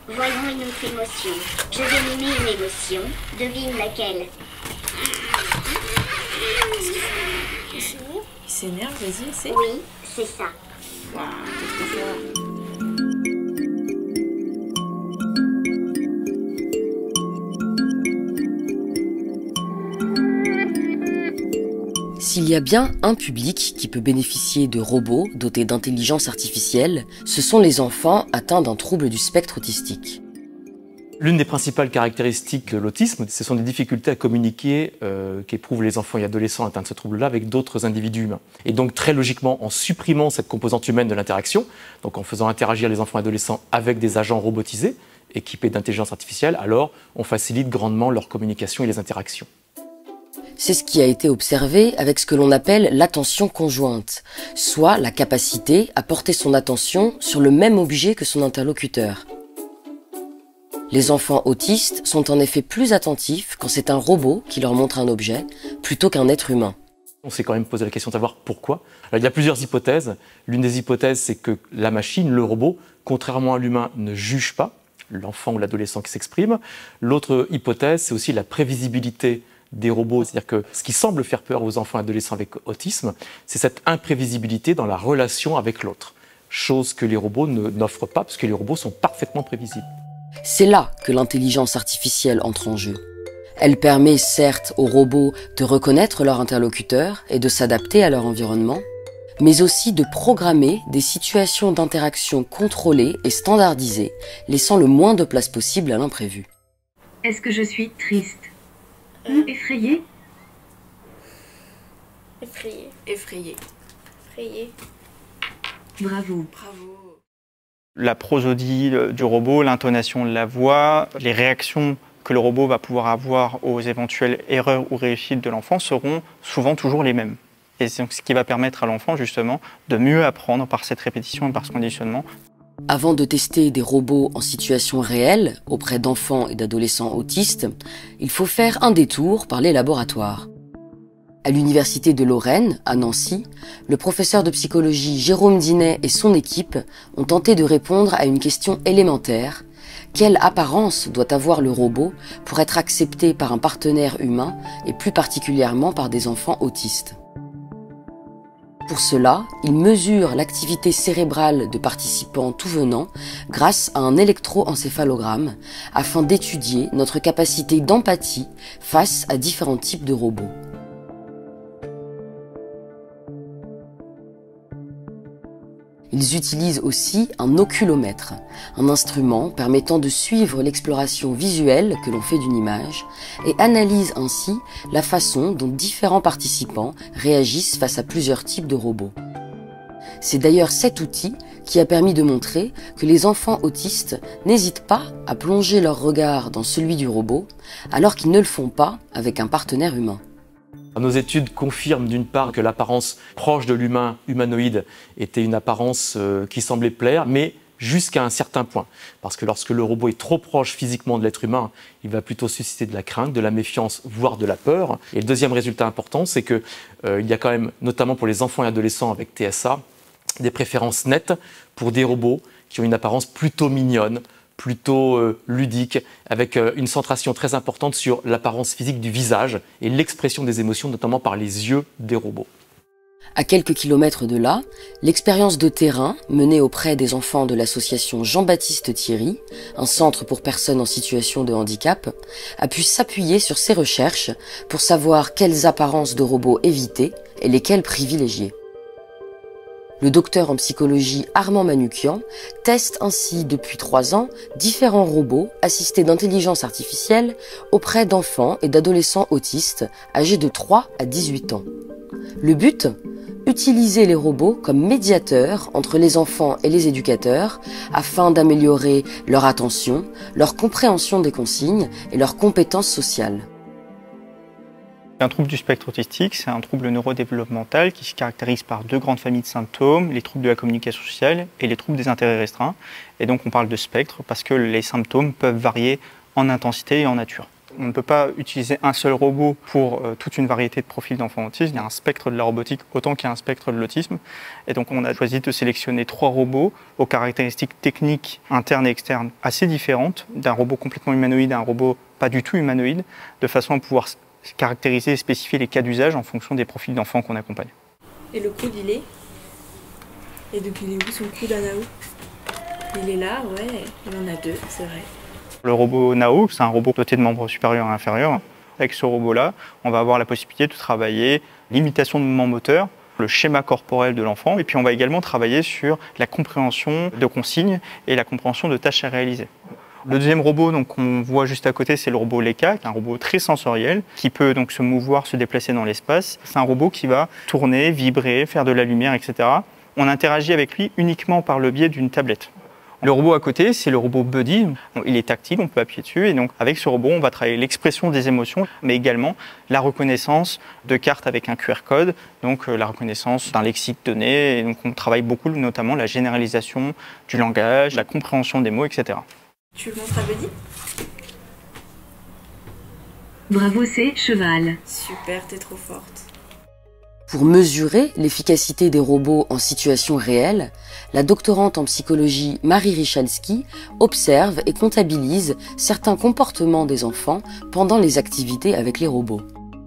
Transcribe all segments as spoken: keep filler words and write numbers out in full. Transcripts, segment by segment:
Voyons une autre émotion. Je vais nommer une émotion. Devine laquelle. Il s'énerve, vas-y, c'est... Oui, c'est ça. Waouh, t'es trop fort. S'il y a bien un public qui peut bénéficier de robots dotés d'intelligence artificielle, ce sont les enfants atteints d'un trouble du spectre autistique. L'une des principales caractéristiques de l'autisme, ce sont des difficultés à communiquer euh, qu'éprouvent les enfants et adolescents atteints de ce trouble-là avec d'autres individus humains. Et donc très logiquement, en supprimant cette composante humaine de l'interaction, donc en faisant interagir les enfants et adolescents avec des agents robotisés, équipés d'intelligence artificielle, alors on facilite grandement leur communication et les interactions. C'est ce qui a été observé avec ce que l'on appelle l'attention conjointe, soit la capacité à porter son attention sur le même objet que son interlocuteur. Les enfants autistes sont en effet plus attentifs quand c'est un robot qui leur montre un objet, plutôt qu'un être humain. On s'est quand même posé la question de savoir pourquoi. Alors, il y a plusieurs hypothèses. L'une des hypothèses, c'est que la machine, le robot, contrairement à l'humain, ne juge pas l'enfant ou l'adolescent qui s'exprime. L'autre hypothèse, c'est aussi la prévisibilité des robots. C'est-à-dire que ce qui semble faire peur aux enfants et adolescents avec autisme, c'est cette imprévisibilité dans la relation avec l'autre. Chose que les robots n'offrent pas, parce que les robots sont parfaitement prévisibles. C'est là que l'intelligence artificielle entre en jeu. Elle permet certes aux robots de reconnaître leur interlocuteur et de s'adapter à leur environnement, mais aussi de programmer des situations d'interaction contrôlées et standardisées, laissant le moins de place possible à l'imprévu. Est-ce que je suis triste ou effrayée? Effrayé. Effrayé. Effrayé. Bravo. Bravo. La prosodie du robot, l'intonation de la voix, les réactions que le robot va pouvoir avoir aux éventuelles erreurs ou réussites de l'enfant seront souvent toujours les mêmes. Et c'est ce qui va permettre à l'enfant justement de mieux apprendre par cette répétition et par ce conditionnement. Avant de tester des robots en situation réelle auprès d'enfants et d'adolescents autistes, il faut faire un détour par les laboratoires. À l'université de Lorraine, à Nancy, le professeur de psychologie Jérôme Dinet et son équipe ont tenté de répondre à une question élémentaire. Quelle apparence doit avoir le robot pour être accepté par un partenaire humain et plus particulièrement par des enfants autistes? Pour cela, ils mesurent l'activité cérébrale de participants tout venant grâce à un électroencéphalogramme afin d'étudier notre capacité d'empathie face à différents types de robots. Ils utilisent aussi un oculomètre, un instrument permettant de suivre l'exploration visuelle que l'on fait d'une image et analysent ainsi la façon dont différents participants réagissent face à plusieurs types de robots. C'est d'ailleurs cet outil qui a permis de montrer que les enfants autistes n'hésitent pas à plonger leur regard dans celui du robot alors qu'ils ne le font pas avec un partenaire humain. Nos études confirment d'une part que l'apparence proche de l'humain humanoïde était une apparence euh, qui semblait plaire, mais jusqu'à un certain point. Parce que lorsque le robot est trop proche physiquement de l'être humain, il va plutôt susciter de la crainte, de la méfiance, voire de la peur. Et le deuxième résultat important, c'est qu'il euh, y a quand même, notamment pour les enfants et adolescents avec T S A, des préférences nettes pour des robots qui ont une apparence plutôt mignonne, plutôt euh, ludique, avec euh, une centration très importante sur l'apparence physique du visage et l'expression des émotions, notamment par les yeux des robots. À quelques kilomètres de là, l'expérience de terrain menée auprès des enfants de l'association Jean-Baptiste Thierry, un centre pour personnes en situation de handicap, a pu s'appuyer sur ces recherches pour savoir quelles apparences de robots éviter et lesquelles privilégier. Le docteur en psychologie Armand Manoukian teste ainsi depuis trois ans différents robots assistés d'intelligence artificielle auprès d'enfants et d'adolescents autistes âgés de trois à dix-huit ans. Le but ? Utiliser les robots comme médiateurs entre les enfants et les éducateurs afin d'améliorer leur attention, leur compréhension des consignes et leurs compétences sociales. Un trouble du spectre autistique, c'est un trouble neurodéveloppemental qui se caractérise par deux grandes familles de symptômes, les troubles de la communication sociale et les troubles des intérêts restreints. Et donc on parle de spectre parce que les symptômes peuvent varier en intensité et en nature. On ne peut pas utiliser un seul robot pour euh, toute une variété de profils d'enfants autistes. Il y a un spectre de la robotique autant qu'il y a un spectre de l'autisme. Et donc on a choisi de sélectionner trois robots aux caractéristiques techniques internes et externes assez différentes, d'un robot complètement humanoïde à un robot pas du tout humanoïde, de façon à pouvoir caractériser et spécifier les cas d'usage en fonction des profils d'enfants qu'on accompagne. Et le coude, il est? Et donc il est où son coude à Nao? Il est là, ouais. Il en a deux, c'est vrai. Le robot Nao, c'est un robot doté de membres supérieurs et inférieurs. Avec ce robot-là, on va avoir la possibilité de travailler l'imitation de mouvements moteurs, le schéma corporel de l'enfant, et puis on va également travailler sur la compréhension de consignes et la compréhension de tâches à réaliser. Le deuxième robot donc, qu'on voit juste à côté, c'est le robot Leica, qui est un robot très sensoriel, qui peut donc se mouvoir, se déplacer dans l'espace. C'est un robot qui va tourner, vibrer, faire de la lumière, et cetera. On interagit avec lui uniquement par le biais d'une tablette. Le robot à côté, c'est le robot Buddy. Il est tactile, on peut appuyer dessus. Et donc, avec ce robot, on va travailler l'expression des émotions, mais également la reconnaissance de cartes avec un Q R code, donc euh, la reconnaissance d'un lexique donné. Et donc, on travaille beaucoup, notamment la généralisation du langage, la compréhension des mots, et cetera. Tu le montres à Buddy? Bravo, c'est cheval. Super, t'es trop forte. Pour mesurer l'efficacité des robots en situation réelle, la doctorante en psychologie Marie Richalski observe et comptabilise certains comportements des enfants pendant les activités avec les robots.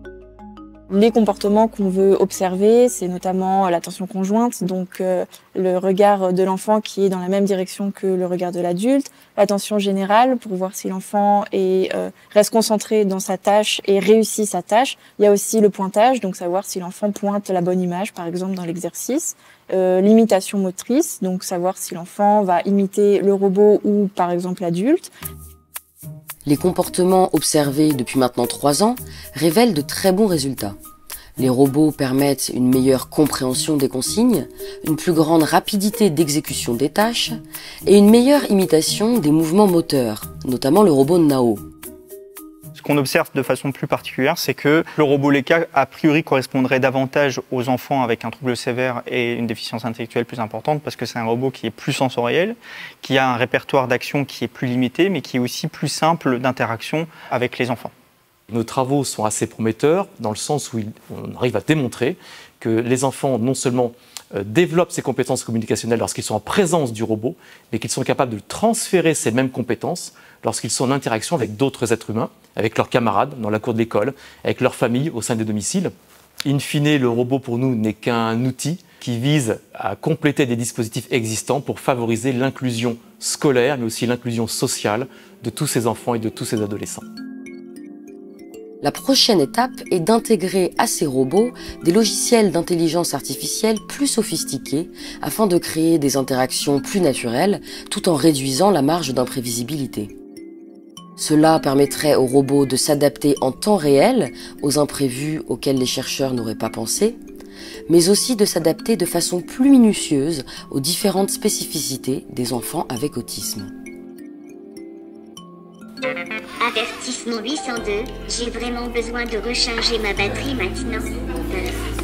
Les comportements qu'on veut observer, c'est notamment l'attention conjointe, donc euh, le regard de l'enfant qui est dans la même direction que le regard de l'adulte, l'attention générale pour voir si l'enfant est, euh, reste concentré dans sa tâche et réussit sa tâche. Il y a aussi le pointage, donc savoir si l'enfant pointe la bonne image, par exemple dans l'exercice. Euh, l'imitation motrice, donc savoir si l'enfant va imiter le robot ou par exemple l'adulte. Les comportements observés depuis maintenant trois ans révèlent de très bons résultats. Les robots permettent une meilleure compréhension des consignes, une plus grande rapidité d'exécution des tâches et une meilleure imitation des mouvements moteurs, notamment le robot Nao. Ce qu'on observe de façon plus particulière, c'est que le robot Leica, a priori, correspondrait davantage aux enfants avec un trouble sévère et une déficience intellectuelle plus importante, parce que c'est un robot qui est plus sensoriel, qui a un répertoire d'action qui est plus limité, mais qui est aussi plus simple d'interaction avec les enfants. Nos travaux sont assez prometteurs, dans le sens où on arrive à démontrer que les enfants, non seulement euh, développent ces compétences communicationnelles lorsqu'ils sont en présence du robot, mais qu'ils sont capables de transférer ces mêmes compétences lorsqu'ils sont en interaction avec d'autres êtres humains, avec leurs camarades dans la cour de l'école, avec leur famille au sein des domiciles. In fine, le robot pour nous n'est qu'un outil qui vise à compléter des dispositifs existants pour favoriser l'inclusion scolaire, mais aussi l'inclusion sociale de tous ces enfants et de tous ces adolescents. La prochaine étape est d'intégrer à ces robots des logiciels d'intelligence artificielle plus sophistiqués afin de créer des interactions plus naturelles tout en réduisant la marge d'imprévisibilité. Cela permettrait aux robots de s'adapter en temps réel aux imprévus auxquels les chercheurs n'auraient pas pensé, mais aussi de s'adapter de façon plus minutieuse aux différentes spécificités des enfants avec autisme. Avertissement huit cent deux, j'ai vraiment besoin de recharger ma batterie maintenant. Euh,